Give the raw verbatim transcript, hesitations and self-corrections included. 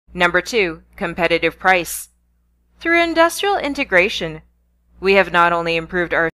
Number two, competitive price. Through industrial integration, we have not only improved our